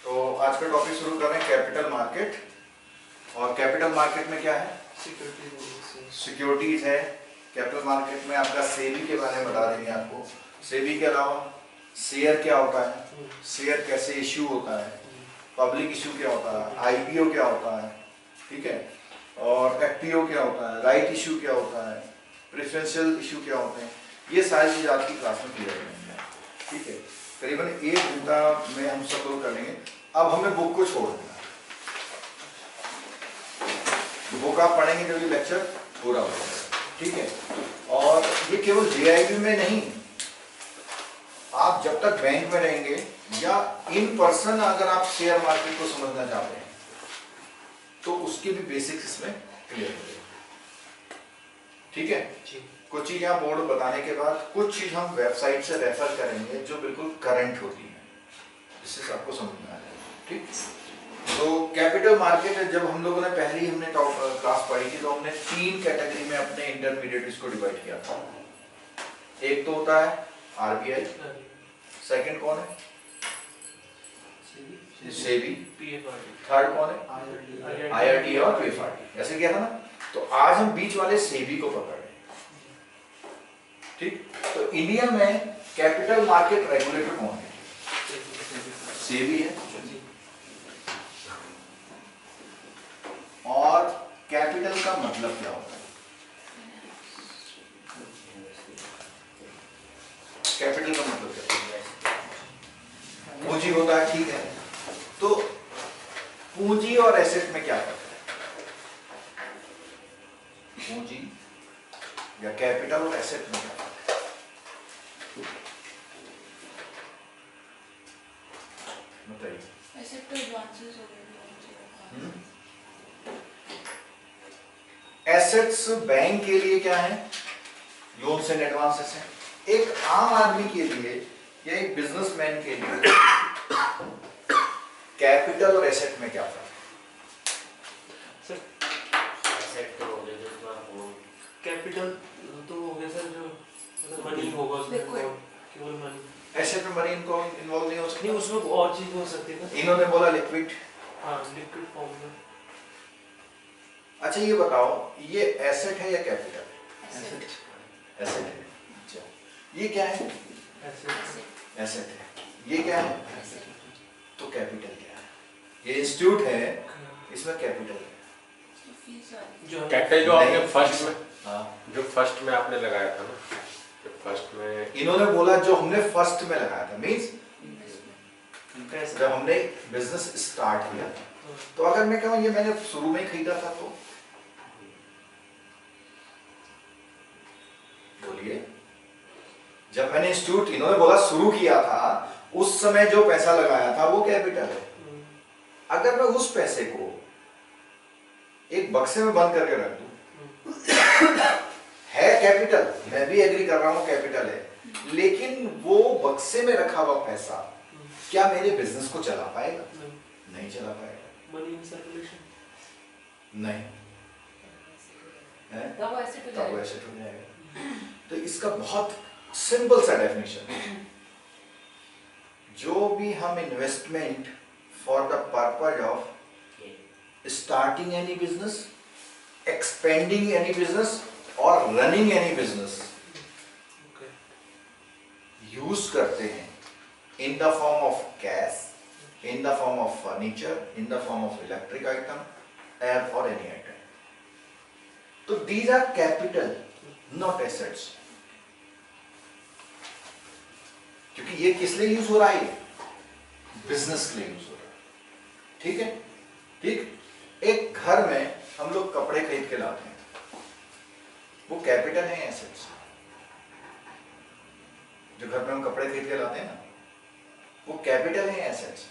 तो आज का टॉपिक शुरू कर रहे हैं कैपिटल मार्केट। और कैपिटल मार्केट में क्या है? सिक्योरिटीज है। कैपिटल मार्केट में आपका सेबी के बारे में बता देंगे आपको। सेबी के अलावा शेयर क्या होता है, शेयर कैसे इश्यू होता है, पब्लिक इश्यू क्या होता है, आईपीओ क्या होता है, ठीक है, और एफपीओ क्या होता है, राइट इश्यू क्या होता है, प्रेफरेंशियल इश्यू क्या होते हैं, ये सारी चीज़ आज की क्लास में क्लियर करेंगे। ठीक है, करीबन 1 घंटा में हम सब लोग करेंगे। अब हमें बुक को छोड़ देना, बुक आप पढ़ेंगे जब ये लेक्चर पूरा हो जाएगा। ठीक है, और ये केवल जेआईबी में नहीं, आप जब तक बैंक में रहेंगे या इन पर्सन अगर आप शेयर मार्केट को समझना चाहते हैं तो उसके भी बेसिक्स इसमें क्लियर हो जाएंगे। ठीक है, कुछ चीज यहाँ बोर्ड बताने के बाद कुछ चीज हम वेबसाइट से रेफर करेंगे जो बिल्कुल करंट होती है, जिससे आपको समझ में आ जाएगा। ठीक, तो कैपिटल मार्केट जब हम लोगों ने पहली हमने क्लास पढ़ी थी तो हमने 3 कैटेगरी में अपने इंटरमीडिएट्स को डिवाइड किया था। एक तो होता है आरबीआई, सेकंड कौन है? सेबी, थर्ड कौन है? आईआरडी और पीएफआरडी, ऐसे किया था ना। तो आज हम बीच वाले सेबी को पकड़ रहे हैं। ठीक, तो इंडिया में कैपिटल मार्केट रेगुलेटर कौन है? सेबी है। और कैपिटल का मतलब क्या होता है? कैपिटल का मतलब क्या होता है? पूंजी होता है, ठीक है। तो पूंजी और एसेट में क्या फर्क है? पूंजी या कैपिटल और एसेट में क्या फर्क है? बताइए। एसेट तो एडवांसेस हो गए। एसेट्स बैंक के लिए क्या है? लोन्स एंड एडवांसेस है। एक आम आदमी के लिए या एक बिजनेसमैन के लिए कैपिटल और एसेट में क्या फर्क है? एसेट तो हो गया जो कैपिटल तो हो गया सर, जो मनी होगा उसमें केवल मनी। एसेट में मनी इनको इन्वॉल्व नहीं हो सकती, नहीं उसमें और चीज हो सकती है। इन्होंने बोला लिक्विड। हाँ, लिक्विड फॉर्म में। अच्छा ये बताओ, ये एसेट है या कैपिटल है? एसेट। एसेट है। अच्छा ये क्या है? एसेट है। ये क्या है? तो कैपिटल क्या है? ये इंस्टीट्यूट है, इसमें कैपिटल है। जो कैपिटल जो आपने फर्स्ट में, हाँ जो फर्स्ट में आपने लगाया था ना, जो फर्स्ट में इन्होंने बोला जो हमने फर्स्ट में लगाया था, मींस जब हमने बिजनेस स्टार्ट किया था। तो अगर मैं कहूँ ये मैंने शुरू में ही खरीदा था तो बोलिए, जब मैंने इंस्टीट्यूट इन्होंने बोला शुरू किया था उस समय जो पैसा लगाया था वो कैपिटल है। अगर मैं उस पैसे को एक बक्से में बंद करके रख दूं है कैपिटल, मैं भी एग्री कर रहा हूं कैपिटल है, लेकिन वो बक्से में रखा हुआ पैसा क्या मेरे बिजनेस को चला पाएगा? नहीं चला पाएगा। मनी इन सर्कुलेशन नहीं है, तब एसेट हो जाएगा। तो इसका बहुत सिंपल सा डेफिनेशन, जो भी हम investment for the purpose of starting any business, expending any business और रनिंग एनी बिजनेस यूज करते हैं in the form of cash, in the form of furniture, in the form of electric item, or any item. So these are capital, not assets. क्योंकि ये किस लिए use हो रहा है? बिजनेस के लिए यूज हो रहा है। ठीक है, ठीक। एक घर में हम लोग कपड़े खरीद के लाते हैं, वो कैपिटल है एसेट्स? जो घर में हम कपड़े खरीद के लाते हैं ना, वो कैपिटल है एसेट्स?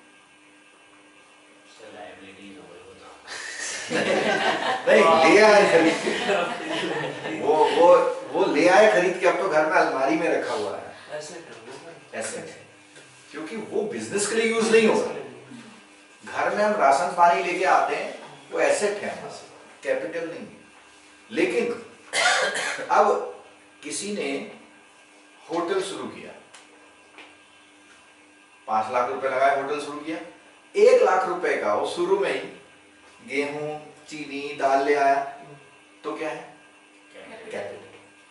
नहीं, ले आए खरीद के, वो ले आए खरीद के, अब तो घर में अलमारी में रखा हुआ है। एसेट है, क्योंकि वो बिजनेस के लिए यूज नहीं होगा। घर में हम राशन पानी लेके आते हैं, वो एसेट है, कैपिटल नहीं है। लेकिन अब किसी ने होटल शुरू किया, 5 लाख रुपए लगाए, होटल शुरू किया, 1,00,000 रुपए का वो शुरू में ही गेहूं, चीनी, दाल ले आया तो क्या है? कैपिटल।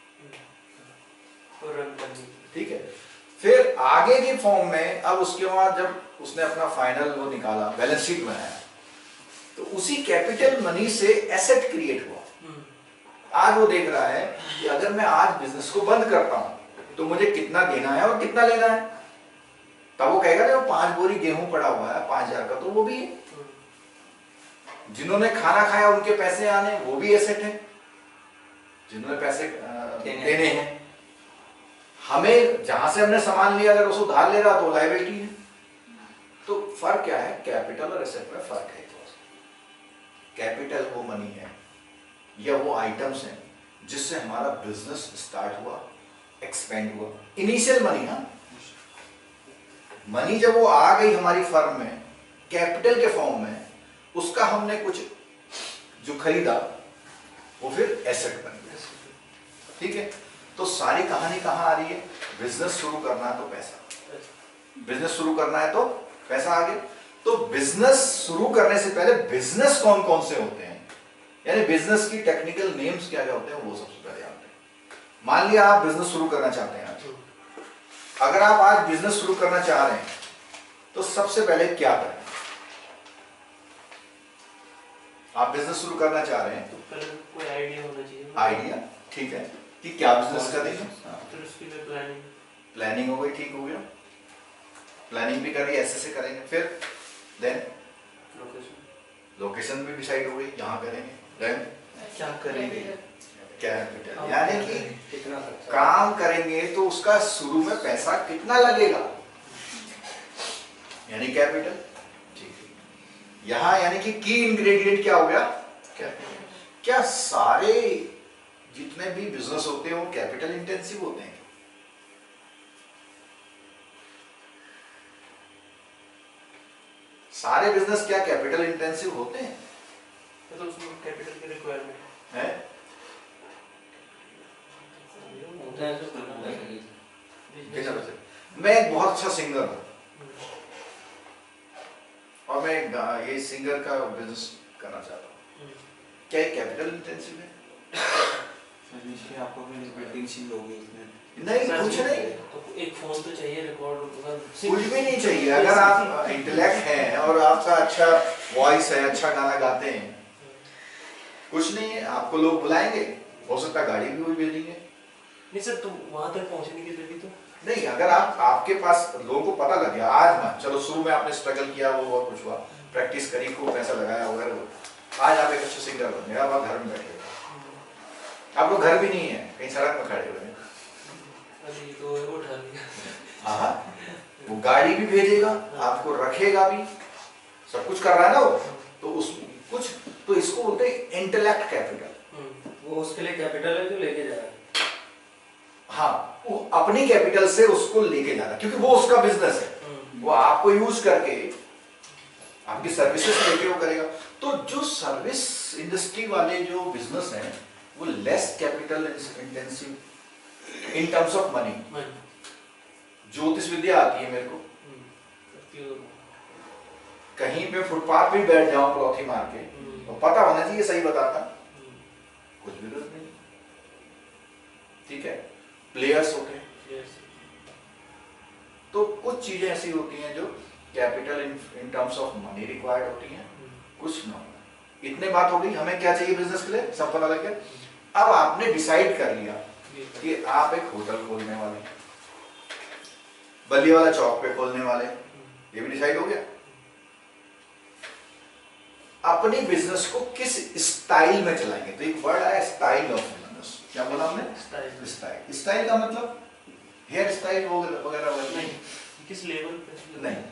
और रन करनी। ठीक है। फिर आगे की फॉर्म में अब उसके बाद जब उसने अपना फाइनल वो निकाला, बैलेंस शीट बनाया, तो उसी कैपिटल मनी से एसेट क्रिएट हुआ। आज वो देख रहा है कि अगर मैं आज बिजनेस को बंद करता हूं तो मुझे कितना देना है और कितना लेना है। तब वो कहेगा ना, वो 5 बोरी गेहूं पड़ा हुआ है 5,000 का, तो वो भी है। जिन्होंने खाना खाया उनके पैसे आने, वो भी एसेट है। जिन्होंने पैसे देने हैं, हमें जहां से हमने सामान लिया अगर उसको उधार ले रहा तो लायबिलिटी है। तो फर्क क्या है? कैपिटल और एसेट में फर्क है। कैपिटल वो मनी है या वो आइटम्स हैं जिससे हमारा बिजनेस स्टार्ट हुआ, एक्सपेंड हुआ। इनिशियल मनी, हाँ, मनी जब वो आ गई हमारी फर्म में कैपिटल के फॉर्म में, उसका हमने कुछ जो खरीदा वो फिर एसेट बन गया। ठीक है। तो सारी कहानी कहां आ रही है? बिजनेस शुरू करना है तो पैसा, बिजनेस शुरू करना है तो पैसा आ गया। तो बिजनेस शुरू करने से पहले बिजनेस कौन कौन से होते हैं, यानी बिजनेस की टेक्निकल नेम्स क्या क्या होते हैं, वो सबसे पहले आते हैं। मान लिया आप बिजनेस शुरू करना चाहते हैं आज, अगर आप आज बिजनेस शुरू करना चाह रहे हैं तो सबसे पहले क्या करें? आप बिजनेस शुरू करना चाह रहे हैं तो पहले कोई आइडिया होना चाहिए। आइडिया, ठीक है, कि क्या बिजनेस करेंगे। फिर उसके लिए प्लानिंग, प्लानिंग हो गई, ठीक हो गया, प्लानिंग भी करेंगे, ऐसे करेंगे। फिर देन लोकेशन भी डिसाइड हो गई, यहाँ करेंगे। देन क्या करेंगे? कैपिटल, यानी कि काम करेंगे तो उसका शुरू में पैसा कितना लगेगा, यानी कैपिटल। ठीक है। यहाँ यानी कि की इंग्रेडिएंट क्या हो गया? कैपिटल। क्या सारे जितने भी बिजनेस होते हैं वो कैपिटल इंटेंसिव होते हैं? सारे बिजनेस क्या कैपिटल इंटेंसिव होते हैं? तो उसमें कैपिटल की रिक्वायरमेंट है। मैं एक बहुत अच्छा सिंगर हूं और मैं ये सिंगर का बिजनेस करना चाहता हूँ, क्या ये कैपिटल इंटेंसिव है? आपको बिल्डिंग चाहिए होगी उसमें? नहीं, कुछ नहीं। तो एक फोन तो चाहिए, रिकॉर्ड कुछ भी नहीं चाहिए। अगर आप इंटेलेक्ट हैं और आपका अच्छा वॉइस है, अच्छा गाना गाते हैं, कुछ नहीं है, आपको लोग बुलाएंगे, हो सकता है गाड़ी भी कोई भेजेंगे। नहीं सर, तो वहां तक पहुंचने के लिए भी तो नहीं, अगर आपके पास लोगों को पता लग गया, आज मत चलो, शुरू में आपने स्ट्रगल किया, वो और कुछ हुआ, प्रैक्टिस करी, खूब पैसा लगाया वगैरह, आज आप एक अच्छे सिंगर बन गए, आप घर में बैठे, आप लोग घर भी नहीं है, कहीं सड़क में खड़े हुए हैं। अभी तो वो उठा लिया। हाँ, वो गाड़ी भी भेजेगा, आपको रखेगा भी, सब कुछ कर रहा है ना वो, तो उस कुछ तो इसको बोलते हैं इंटेलेक्ट कैपिटल। वो उसके लिए कैपिटल है जो लेके जा रहा है। हाँ, वो अपनी कैपिटल से उसको लेके जाना, क्योंकि वो उसका बिजनेस है, वो आपको यूज करके आपकी सर्विसेज लेके वो करेगा। तो जो सर्विस इंडस्ट्री वाले जो बिजनेस हैं वो less capital intensive in terms of money. ज्योतिष विद्या आती है मेरे को, कहीं पे फुटपाथ पे बैठ जाऊं पलौथी मार के, तो पता होना चाहिए सही बताता, कुछ भी जरूरत नहीं। ठीक है। प्लेयर्स होते हैं, तो कुछ चीजें ऐसी होती हैं जो capital in terms of money required होती हैं, कुछ ना। इतने बात हो गई, हमें क्या चाहिए बिजनेस के लिए, सब पता लग गया। अब आपने डिसाइड कर लिया कि आप एक होटल खोलने वाले, बल्ली वाला चौक पे खोलने वाले, ये भी डिसाइड हो गया। अपनी बिजनेस को किस स्टाइल में चलाएंगे, तो एक वर्ड आया स्टाइल ऑफ बिजनेस, क्या बोला हमने? स्टाइल। स्टाइल का मतलब हेयर स्टाइल वगैरह नहीं, किस लेवल पे नहीं,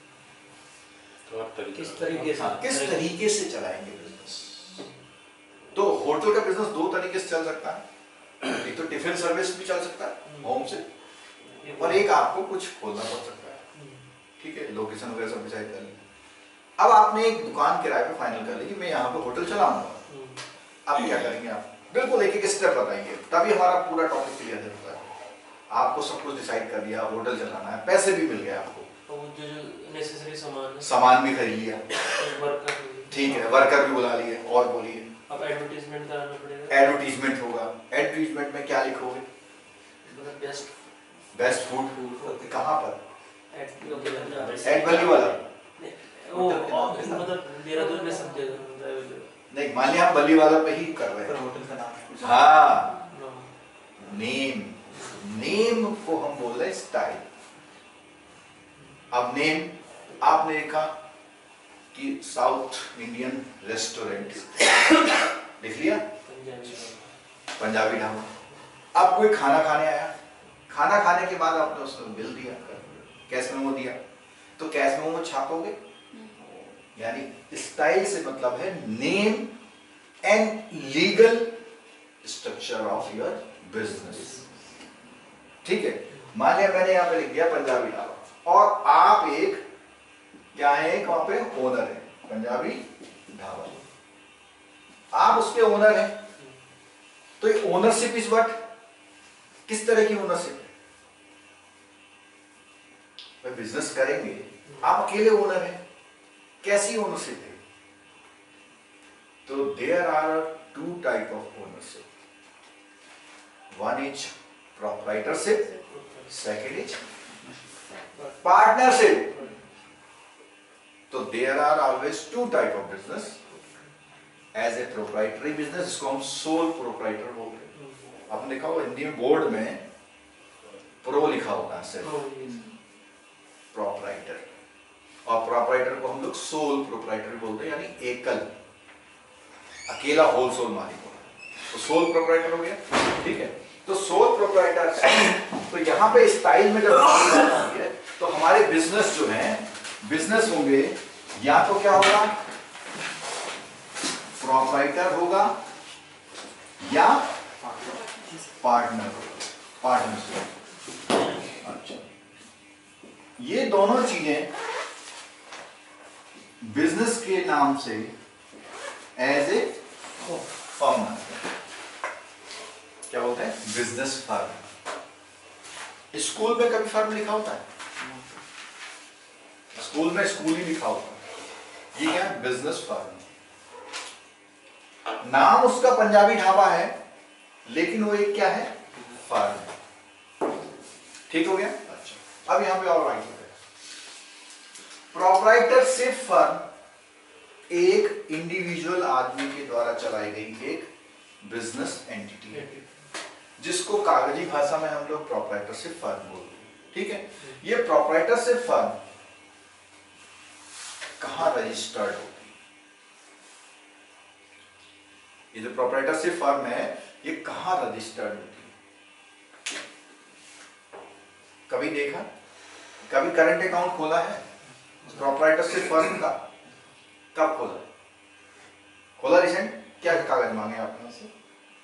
तो किस तरीके से, किस तरीके से चलाएंगे बिजनेस। तो होटल का बिजनेस दो तरीके से चल सकता है, एक तो टिफिन सर्विस भी चल सकता है होम से, और एक आपको कुछ खोलना पड़ सकता है। ठीक है, लोकेशन वगैरह सब डिसाइड कर ली। अब आपने एक दुकान किराए पे फाइनल कर ली कि मैं यहाँ पे होटल चलाऊंगा। अब क्या करेंगे आप? बिल्कुल एक एक स्टेप बताइए, तभी हमारा पूरा टॉपिक क्लियर होता है। आपको सब कुछ डिसाइड कर दिया, होटल चलाना है, पैसे भी मिल गए आपको, और वो जो नेसेसरी सामान है सामान भी खरीद लिया, वर्कर ठीक है, वर्कर भी बुला लिए। और बोलिए, अब एडवर्टाइजमेंट कराना पड़ेगा। एडवर्टीजमेंट होगा। एडवर्टीजमेंट में क्या लिखोगे? मतलब बेस्ट फूड कहाँ पर? एड वैली वाला वो मतलब देहरादून में सब जगह अवेलेबल। नहीं, मान लिया हम बल्ली वाला पे ही कर रहे पर हैं। होटल का नाम हाँ, नेम, नेम को हम बोल रहे हैं स्टाइल। अब नेम आपने देखा कि साउथ इंडियन रेस्टोरेंट लिख लिया, पंजाबी ढाबा। अब कोई खाना खाने आया, खाना खाने के बाद आपने उसको बिल दिया, कैश मेमो दिया, तो कैश मेमो में छापोगे। यानी स्टाइल से मतलब है name and legal structure of your business. ठीक है, मान लिया मैंने यहाँ पे लिख दिया पंजाबी ढाबा और आप एक क्या है, एक वहां पे ओनर है, पंजाबी ढाबा, आप उसके ओनर हैं। तो ये ओनरशिप इज व्हाट, किस तरह की ओनरशिप है? बिजनेस करेंगे, आप अकेले ओनर हैं, कैसी ओनरशिप है? तो there are two type of ownership, one is proprietorship, second is partnership. तो there are always two type of business. As a proprietary business, इसको हम सोल प्रोप्राइटर बोलते हैं। आपने देखा होगा हिंदी में बोर्ड में प्रो लिखा होता है, सिर्फ प्रोप्राइटर। और प्रोप्राइटर को हम लोग सोल प्रोप्राइटर बोलते हैं, यानी एकल, अकेला होलसेल मालिक होगा, तो सोल प्रोप्राइटर हो गया। ठीक है, तो सोल प्रोप्राइटर। तो यहाँ पे स्टाइल में जब बात आती है तो हमारे बिजनेस जो हैं, बिजनेस होंगे या तो क्या होगा, प्रोप्राइटर होगा या पार्टनर होगा, पार्टनरशिप। अच्छा, ये दोनों चीजें बिजनेस के नाम से एज ए फर्म क्या बोलते हैं, बिजनेस फर्म। स्कूल में कभी फर्म लिखा होता है? स्कूल में स्कूल ही लिखा होता है। ये क्या है, बिजनेस फर्म। नाम उसका पंजाबी ढाबा है, लेकिन वो एक क्या है, फर्म। ठीक हो गया। अच्छा, अब यहां पे और राइट होता है, प्रोप्राइटरशिप फर्म एक इंडिविजुअल आदमी के द्वारा चलाई गई एक बिजनेस एंटिटी है, जिसको कागजी भाषा में हम लोग प्रोप्राइटरशिप फर्म बोलते हैं। ठीक है, ये प्रोप्राइटरशिप फर्म कहां रजिस्टर्ड होती है? ये जो प्रोप्राइटरशिप फर्म है, ये कहां रजिस्टर्ड होती है? कभी देखा, कभी करंट अकाउंट खोला है प्रोप्राइटरशिप फर्म का? कब खोला? खोला रिसेंट? क्या कागज मांगे आपने से?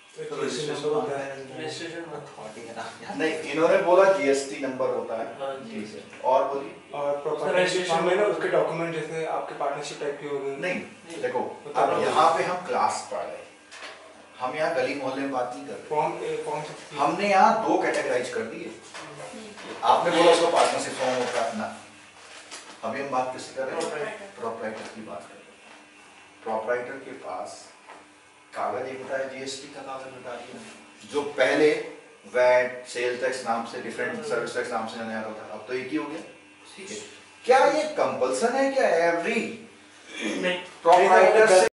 नहीं, इन्होंने बोला जीएसटी नंबर होता है। ठीक है, और बोलिए। और प्रोप्राइटरशिप में ना उसके डॉक्यूमेंट जैसे आपके पार्टनरशिप टाइप की होगी। नहीं, देखो अब यहाँ पे हम क्लास पढ़ रहे हैं, हम यहाँ गली मोहल्ले में बात नहीं कर रहे। फॉर्म हमने यहाँ दो कैटेगराइज कर दिए। आपने बोला उसको पार्टनरशिप फॉर्म होता है ना, अभी हम बात किसकी कर रहे हैं, प्रोप्राइटर की बात कर रहे हैं। प्रोप्राइटर के पास कागज एक होता है, जीएसटी का कागज बता दिया, जो पहले वैट, सेल टैक्स नाम से, डिफरेंट सर्विस टैक्स नाम से जाना जाता था, अब तो एक ही हो गया। ठीक है, क्या ये कंपल्सन है क्या एवरी प्रोप्राइटर